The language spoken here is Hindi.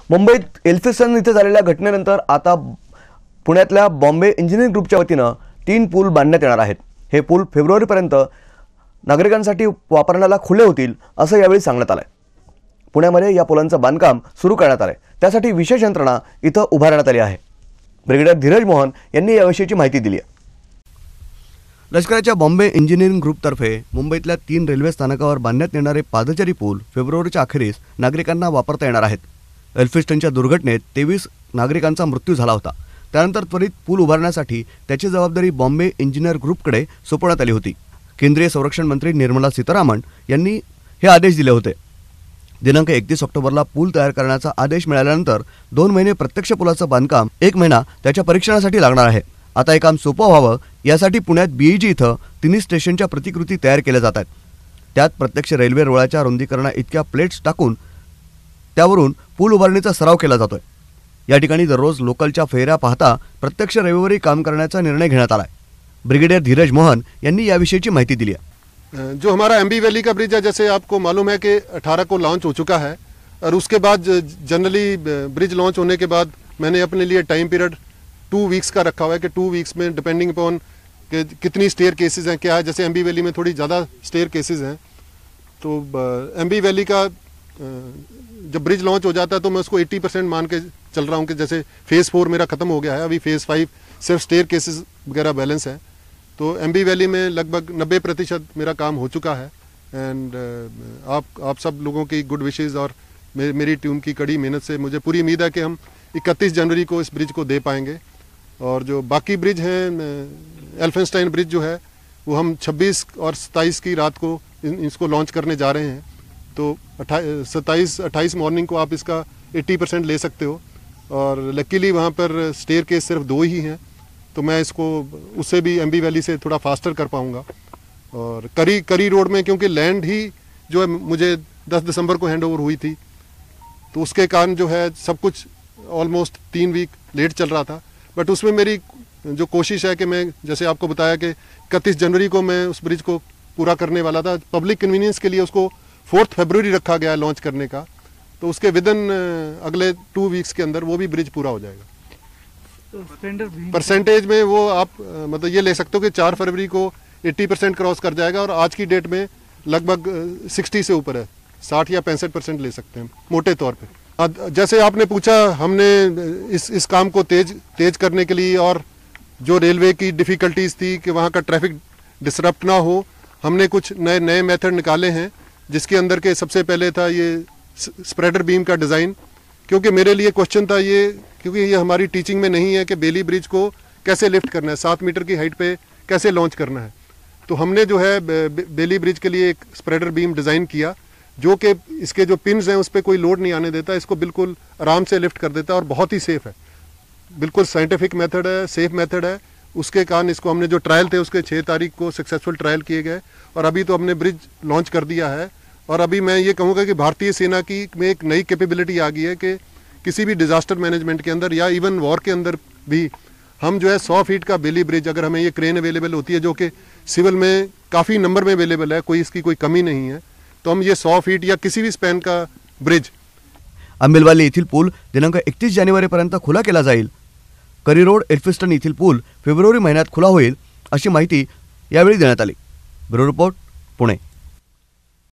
मुंबईत एल्फिन्स्टन इथे झालेल्या घटनेनंतर आता पुण्यातल्या बॉम्बे इंजिनिअरिंग ग्रुपच्या वतीनं 3 पूल बांधण्यात येणार आहेत। हे पूल फेब्रुवारीपर्यंत नागरिकांसाठी वापरण्याला खुले होतील असं यावेळी सांगण्यात आलंय। पुण्यामध्ये या पुलांचं बांधकाम सुरू करण्यात आलंय, त्यासाठी विशेष यंत्रणा इथं उभारण्यात आली आहे। ब्रिगेडियर धीरज मोहन यांनी याविषयीची माहिती दिली आहे। लष्कराच्या बॉम्बे इंजिनिअरिंग ग्रुपतर्फे मुंबईतल्या 3 रेल्वे स्थानकावर बांधण्यात येणारे पादचारी पूल फेब्रुवारीच्या अखेरीस नागरिकांना वापरता येणार आहेत। एल्फिन्स्टनच्या दुर्घटनेत 23 नागरिकांचा मृत्यू झाला होता। त्यानंतर त्वरित पूल उभारण्यासाठी त्याची जबाबदारी बॉम्बे इंजिनियर ग्रुपकडे सोपवण्यात आली होती। केंद्रीय संरक्षण मंत्री निर्मला सीतारामन यांनी हे आदेश दिले होते। दिनांक 31 ऑक्टोबरला पूल तयार करण्याचा आदेश मिळाल्यानंतर 2 महिने प्रत्यक्ष पुलाचं बांधकाम 1 महिना त्याच्या परीक्षणासाठी लागणार आहे। आता हे काम सोपं व्हावं यासाठी पुण्यात बीईजी इथं तिन्ही स्टेशनच्या प्रतिकृती तयार केल्या जात आहेत। त्यात प्रत्यक्ष रेल्वे रुळाच्या रुंदीकरणा इतक्या प्लेट्स टाकून त्यावरून पूल उभारणीचा सराव केला जातोय। या ठिकाणी दररोज लोकलच्या फेऱ्या पाहता प्रत्यक्ष रविवारी काम करण्याचा निर्णय घेण्यात आलाय। ब्रिगेडियर धीरज मोहन यांनी याविषयीची माहिती दिली आहे। जो हमारा एमबी वैली का ब्रिज है, जैसे आपको मालूम है कि 18 को लॉन्च हो चुका है और उसके बाद जनरली ब्रिज लॉन्च होने के बाद मैंने अपने लिए टाइम पीरियड 2 वीक्स का रखा हुआ है कि 2 वीक्स में डिपेंडिंग अपॉन कि कितनी स्टेयर केसेस हैं, क्या है। जैसे एमबी वैली में थोड़ी ज़्यादा स्टेयर केसेस हैं, तो एमबी वैली का जब ब्रिज लॉन्च हो जाता है तो मैं उसको 80% मान के चल रहा हूँ कि जैसे फेज़ 4 मेरा ख़त्म हो गया है, अभी फेज़ 5 सिर्फ स्टेयर केसेस वगैरह बैलेंस है। तो एमबी वैली में लगभग 90% मेरा काम हो चुका है। एंड आप सब लोगों की गुड विशेस और मेरी टीम की कड़ी मेहनत से मुझे पूरी उम्मीद है कि हम 31 जनवरी को इस ब्रिज को दे पाएंगे। और जो बाकी ब्रिज हैं, एल्फिन्स्टाइन ब्रिज जो है वो हम 26 और 27 की रात को इसको लॉन्च करने जा रहे हैं। तो 27-28 मॉर्निंग को आप इसका 80% ले सकते हो। और लकीली वहाँ पर स्टेयर केस सिर्फ 2 ही हैं, तो मैं इसको उससे भी एमबी वैली से थोड़ा फास्टर कर पाऊँगा। और करी रोड में क्योंकि लैंड ही जो है मुझे 10 दिसंबर को हैंड ओवर हुई थी, तो उसके कारण जो है सब कुछ ऑलमोस्ट 3 वीक लेट चल रहा था। बट उसमें मेरी जो कोशिश है कि मैं जैसे आपको बताया कि 31 जनवरी को मैं उस ब्रिज को पूरा करने वाला था। पब्लिक कन्वीनियंस के लिए उसको 4 फरवरी रखा गया है लॉन्च करने का, तो उसके विदिन अगले 2 वीक्स के अंदर वो भी ब्रिज पूरा हो जाएगा। परसेंटेज में वो आप मतलब ये ले सकते हो कि 4 फरवरी को 80% क्रॉस कर जाएगा और आज की डेट में लगभग 60 से ऊपर है, 60 या 65% ले सकते हैं मोटे तौर पे। जैसे आपने पूछा, हमने इस काम को तेज करने के लिए और जो रेलवे की डिफ़िकल्टीज़ थी कि वहाँ का ट्रैफिक डिसरप्ट ना हो, हमने कुछ नए मेथड निकाले हैं, जिसके अंदर के सबसे पहले था ये स्प्रेडर बीम का डिज़ाइन। क्योंकि मेरे लिए क्वेश्चन था ये, क्योंकि ये हमारी टीचिंग में नहीं है कि बेली ब्रिज को कैसे लिफ्ट करना है, 7 मीटर की हाइट पे कैसे लॉन्च करना है। तो हमने जो है बेली ब्रिज के लिए एक स्प्रेडर बीम डिज़ाइन किया, जो कि इसके जो पिन्स हैं उस पर कोई लोड नहीं आने देता, इसको बिल्कुल आराम से लिफ्ट कर देता है और बहुत ही सेफ़ है। बिल्कुल साइंटिफिक मेथड है, सेफ मेथड है। उसके कारण इसको हमने जो ट्रायल थे उसके 6 तारीख को सक्सेसफुल ट्रायल किए गए और अभी तो हमने ब्रिज लॉन्च कर दिया है। और अभी मैं ये कहूँगा कि भारतीय सेना की में एक नई कैपेबिलिटी आ गई है कि किसी भी डिज़ास्टर मैनेजमेंट के अंदर या इवन वॉर के अंदर भी हम जो है 100 फीट का बेली ब्रिज, अगर हमें ये क्रेन अवेलेबल होती है जो कि सिविल में काफ़ी नंबर में अवेलेबल है, कोई इसकी कोई कमी नहीं है, तो हम ये 100 फीट या किसी भी स्पॅन का ब्रिज। अंबिलवाली येथील पूल दिनांक 31 जानेवारीपर्यंत खुला केला जाईल। करी रोड एल्फिन्स्टन येथील पूल फेब्रुवारी महिन्यात खुला होईल अशी माहिती यावेळी देण्यात आली। Bureau report, Pune.